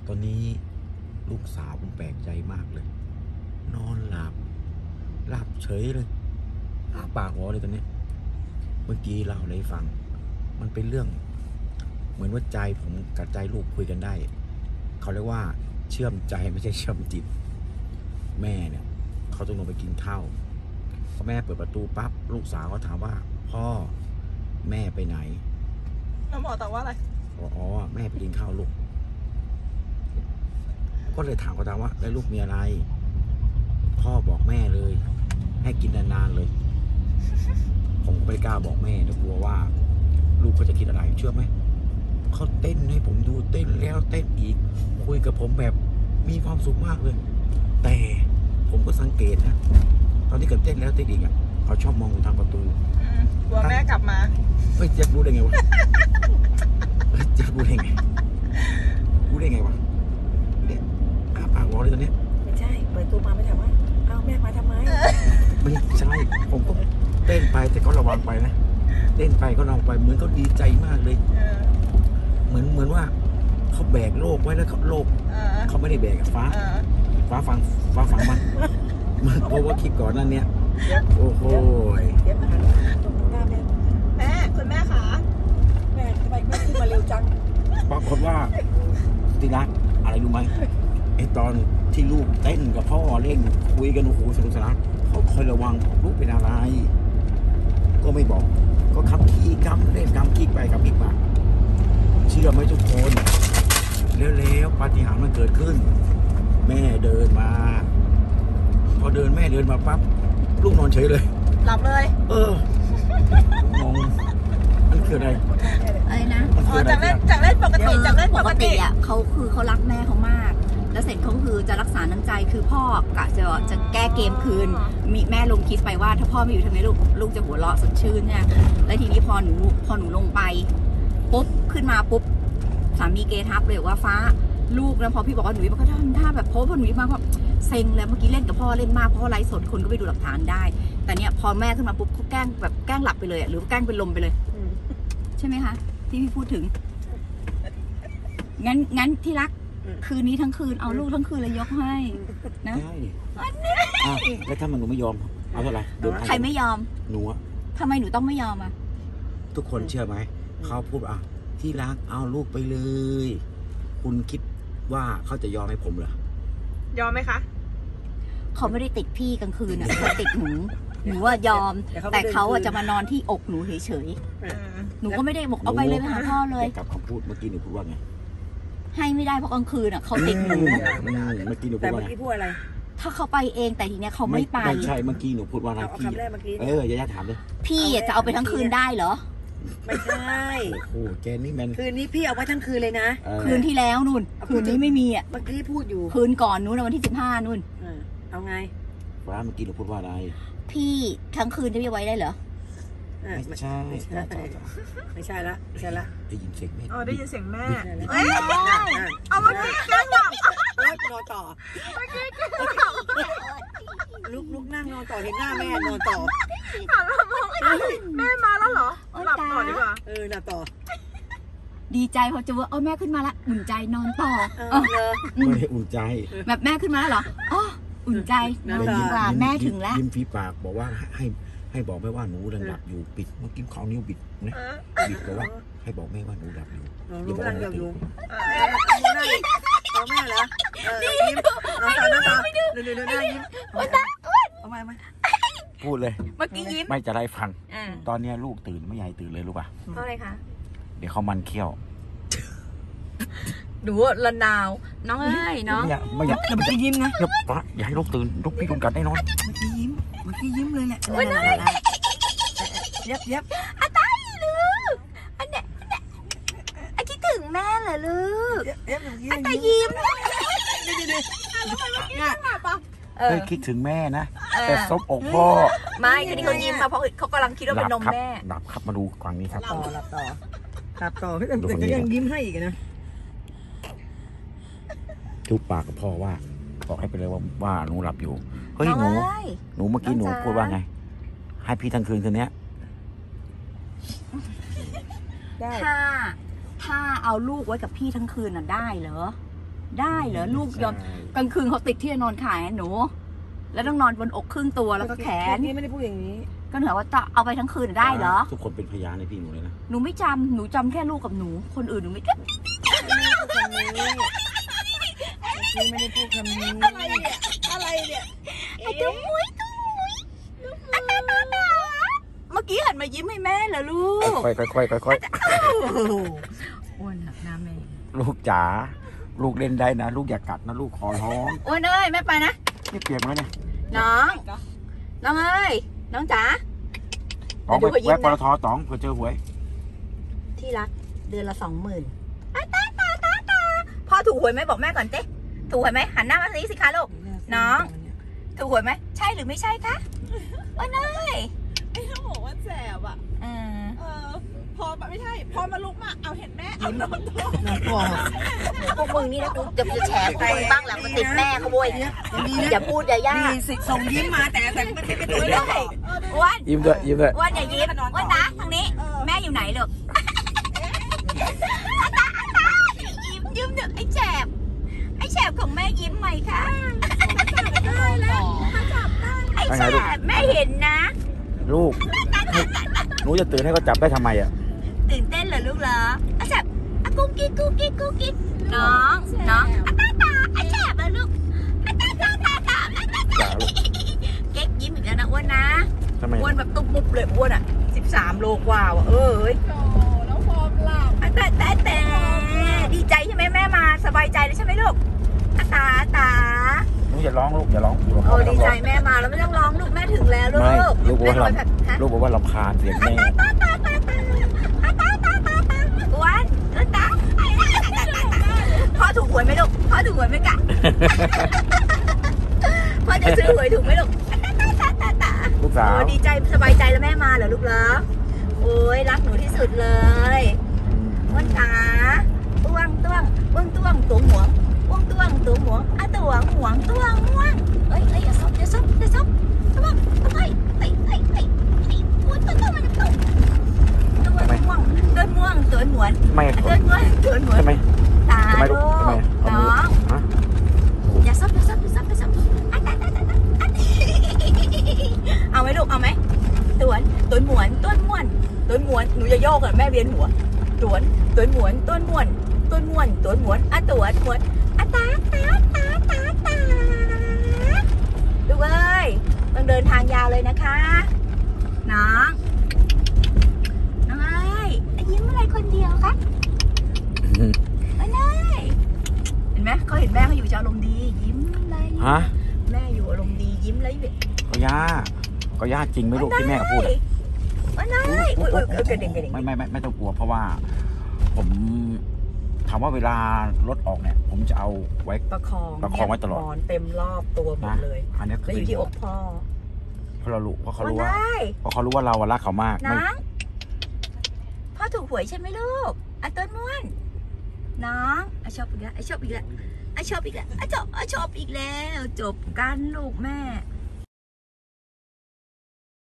ตอนนี้ลูกสาวผมแปลกใจมากเลย นอนหลับเฉยเลยอ้าปากหัวเลยตอนนี้เมื่อกี้เล่าให้ฟังมันเป็นเรื่องเหมือนว่าใจผมกับใจลูกคุยกันได้เขาเรียกว่าเชื่อมใจไม่ใช่เชื่อมจิตแม่เนี่ยเขาต้องลงไปกินข้าวพอแม่เปิดประตูปั๊บลูกสาวเขาถามว่าพ่อแม่ไปไหนแล้วหมอตอบว่าอะไรอ๋อแม่ไปกินข้าวลูกก็เลยถามเขาว่าแล้วลูกมีอะไรพ่อบอกแม่เลยให้กินนานๆเลยผมก็ไม่กล้าบอกแม่นะกลัวว่าลูกเขาจะคิดอะไรเชื่อไหมเขาเต้นให้ผมดูเต้นแล้วเต้นอีกคุยกับผมแบบมีความสุขมากเลยแต่ผมก็สังเกตนะตอนที่เกิดเต้นแล้วเต้นอีกอ่ะเขาชอบมองทางประตูกลัวแม่กลับมาเฮ้ยจะรู้ได้ไงวะจะรู้ได้ไงรู้ได้ไงวะเนี่ยปากวอเลยตอนนี้ไม่ใช่เปิดตัวมาไม่ถามว่าเอ้าแม่มาทำไมไม่ใช่ผมก็เต้นไปแต่ก็ระวังไปนะเต้นไปก็ระวังไปเหมือนเขาดีใจมากเลยเหมือนว่าเขาแบกโลกไว้แล้วโลกเขาไม่ได้แบกฟ้าฟังมันเพราะว่าคลิปก่อนนั่นเนี่ยโอ้โหเดี๋ยวมาหันตรงหน้าแม่คุณแม่ขาแม่ทำไมแม่ขึ้นมาเร็วจังปรากฏว่าที่รักอะไรรู้ไหมไอตอนที่ลูกเต้นกับพ่อเล่นคุยกันโอ้โหสนุกสนานเขาคอยระวังลูกเป็นอะไรก็ไม่บอกก็ขับขี่กำเล่นกำคิกไปกับอีกปากเชื่อไหมทุกคนแล้วปาฏิหาริย์มันเกิดขึ้นแม่เดินมาพอแม่เดินมาปั๊บลูกนอนเฉยเลยหลับเลยงงมันคืออะไรนะจากเล่นปกติอ่ะเขารักแม่เขามากแล้วเสร็จเขาคือจะรักษาน้ำใจคือพ่อกะจะแก้เกมคืนมีแม่ลงคิดไปว่าถ้าพ่อไม่อยู่ทำไมลูกจะหัวเราะสดชื่นเนี่ยแล้วทีนี้พอหนูลงไปปุ๊บขึ้นมาปุ๊บสามีเกทับเลยว่าฟ้าลูกแล้วพอพี่บอกว่าหนูมันก็ทำท่าแบบพอหนูมาก็เซ็งเลยเมื่อกี้เล่นกับพ่อเล่นมากเพราะไลฟ์สดคนก็ไปดูหลักฐานได้แต่เนี่ยพอแม่ขึ้นมาปุ๊บเขาแกล้งหลับไปเลยหรือแกล้งเป็นลมไปเลยใช่ไหมคะที่พี่พูดถึงงั้นที่รักคืนนี้ทั้งคืนเอาลูกทั้งคืนเลยยกให้นะแล้วถ้ามันหนูไม่ยอมเอาเท่าไหร่ใครไม่ยอมหนูทำไมหนูต้องไม่ยอมอ่ะทุกคนเชื่อไหมเขาพูดที่รักเอาลูกไปเลยคุณคิดว่าเขาจะยอมให้ผมเหรอยอมไหมคะเขาไม่ได้ติดพี่กลางคืนเขาติดหนูว่ายอมแต่เขาจะมานอนที่อกหนูเฉยๆหนูก็ไม่ได้บอกเอาไปเลยไปหาพ่อเลยกับคำพูดเมื่อกี้หนูพูดว่าไงให้ไม่ได้เพราะกลางคืนเขาติดหนูเมื่อกี้หนูพูดว่าไงพูดอะไรถ้าเขาไปเองแต่ทีเนี้ยเขาไม่ไปไม่ใช่เมื่อกี้หนูพูดว่าอะไรพี่อย่าถามเลยพี่จะเอาไปทั้งคืนได้เหรอไม่ใช่โอ้โหแกนี่มันคืนนี้พี่เอาไว้ทั้งคืนเลยนะคืนที่แล้วนู่นคืนนี้ไม่มีเมื่อกี้พูดอยู่คืนก่อนนู้นวันที่15นู่นเอาไงว่าเมื่อกี้หนูพูดว่าอะไรพี่ทั้งคืนจะพี่ไว้ได้เหรอไม่ใช่ไม่ใช่ละได้ยินเสียงแม่ได้ยินเสียงแม่เอาเมื่อกี้แกหลับนอนต่อลุกนั่งนอนต่อเห็นหน้าแม่นอนต่อหันมามองแม่มาแล้วเหรอหลับต่อดีกว่าหลับต่อดีใจพอจะว่าแม่ขึ้นมาละอุ่นใจนอนต่อไม่ได้อุ่นใจแบบแม่ขึ้นมาแล้วเหรออุ่นใจนอนดีกว่าแม่ถึงแล้วยิ้มฝีปากบอกว่าให้บอกแม่ว่าหนูยังหลับอยู่ปิดเมื่อกี้เขานิ้วบิดนะบิดบอกว่าให้บอกแม่ว่าหนูหลับอยู่อย่าบอกแม่ตื่นเอาแม่เหรอยิ้มน้ำตาดูหน้ายิ้มเอามาพูดเลยเมื่อกี้ยิ้มไม่จะได้ฟังตอนนี้ลูกตื่นไม่ใหญ่ตื่นเลยรู้ป่ะเพราะอะไรคะเดี๋ยวเขามันเคี้ยวดูละนาวน้องเอ้ยน้องไม่อยากจะยิ้มนะอย่าให้ลูกตื่นลูกพี่คนกัดแน่นอนเมื่อกี้ยิ้มเลยแหละยับตายลูกอันเนี้ยคิดถึงแม่เหรอลูกตายยิ้มคิดถึงแม่นะแต่ซบอกพ่อไม่คือที่เขายิ้มมาเพราะเขากำลังคิดว่าเป็นนมแม่ดับครับมาดูฝั่งนี้ครับหลับต่อแต่ยังยิ้มให้อีกนะจุ๊บปากกับพ่อว่าบอกให้ไปเลยว่าหนูหลับอยู่เฮ้ยหนูเมื่อกี้หนูพูดว่าไงให้พี่ทั้งคืนนี้ถ้าเอาลูกไว้กับพี่ทั้งคืนน่ะได้เหรอได้เหรอลูกยอมกลางคืนเขาติดที่จะนอนขายหนู แล้วต้องนอนบนอกครึ่งตัวแล้วก็แขนนี่ไม่ได้พูดอย่างนี้ก็เหนือว่าจะเอาไปทั้งคืนได้เหรอทุกคนเป็นพยานในพี่หนูเลยนะหนูไม่จำหนูจำแค่ลูกกับหนูคนอื่นหนูไม่จำนี่ไม่ได้พูดคำนี้อะไรเนี่ยไอ้ตุ้มุ้ยเมื่อกี้หันมายิ้มให้แม่เหรอลูกค่อยๆอ้วนหักหน้าแม่ลูกจ๋าลูกเล่นได้นะ ลูกอย่ากัดนะลูกขอร้องอ้วนเอ้ยแม่ไปนะนี่เปียกไหมเนี่ยน้องเอ้ยน้องจ๋าตองไปแวะปตทตองเผื่อเจอหวยที่รักเดือนละ 20,000พ่อถูกหวยไหมบอกแม่ก่อนเจ๊ถูกหวยไหมหันหน้ามาสิคะลูกน้องถูกหวยไหมใช่หรือไม่ใช่คะอ้วนเอ้ยไอ้เขาบอกว่าแสบอ่ะ พอไม่ใช่ พอมาลุกมาเอาเห็นแม่เอานอนท้องพวกมึงนี่นะกูจะแฉกูบ้างหลังมาติดแม่เขาโวยอย่าพูดอย่ามีสิทธิ์ส่งยิ้มมาแต่ไม่ได้เป็นตัวไม่เลืได้อกอ้วนยิ้มด้วยยิ้มด้วยอ้วนอย่ายิ้มอ้วนนะทางนี้แม่อยู่ไหนลูกยิ้มเถอะไอ้แฉบของแม่ยิ้มใหม่ค่ะได้แล้วไอ้แฉบแม่เห็นนะลูกหนูจะตื่นให้เขาจับได้ทำไมอ่ะตื่นเต้นเหรอลูกเหรอไอ้แฉบกุ๊กกิ๊กน้องไอ้แฉบเหรอลูกจ๋าลูกเก๊กยิ้มอีกแล้วนะอ้วนนะทำไมอ้วนแบบตุ๊บมุบเลยอ้วนอ่ะ13 โลกว่าว่ะเอ้ยโอ้แล้วพอหลับแต่ดีใจใช่ไหมแม่มาสบายใจเลยใช่ไหมลูกตาหนูอย่าร้องลูกอย่าร้องอยู่กับโอ้พ่อไม่ดีต้องใจร้องแม่มาแล้วไม่ต้องร้องลูกแม่ถึงแล้วลูกไม่ลูกบอกว่าแม่รวยแบบฮะลูกบอกว่ารำคาญเสียงแม่อ้วนตาพ่อถูกหวยไหมลูกพ่อถูกหวยไหมกะพ่อจะซื้อหวยถูกไหมลูกลูกสาวโอ้ดีใจสบายใจแล้วแม่มาเหรอลูกเหรอโอ้ยรักหนูที่สุดเลยอ้วนตาต้วงตัวหวงอ้าวตัวหวงเอ้ยอย่าซบตัวอ้วนมันตัวม่วงตัวหมวนไม่ตัวม่วงทำไมตาทำไมลูลูกทำไมกเอาน้มือองฮะอย่าซบเอาไหมลูกเอาไหมตัวหมวนหนูจะโยกอ่ะแม่เวียนหัวตัวหมวนอ่ะตัวหมวนอ่ะตาลูกเอ้ยต้องเดินทางยาวเลยนะคะน้องเอ้ยยิ้มอะไรคนเดียวคะเห็นไหมเขาเห็นแม่เขาอยู่จะอารมณ์ดียิ้มอะไรฮะแม่อยู่อารมณ์ดียิ้มอะไรก็ย่าจริงไหมลูกที่แม่พูดอะอุ้ยกระเด็นไม่ต้องกลัวเพราะว่า ผมถามว่าเวลารถออกเนี่ย ผมจะเอาไว้ประคองไว้ตลอดหมอนเต็มรอบตัวหมดเลยอันนี้แล้วอยู่ที่อกพ่อเพราะเขารู้ว่าเรารักเขามากไม่น้องพ่อถูกหวยใช่ไหมลูกอ่ะต้นม้วนน้องชอบอีกแล้วจบกันลูกแม่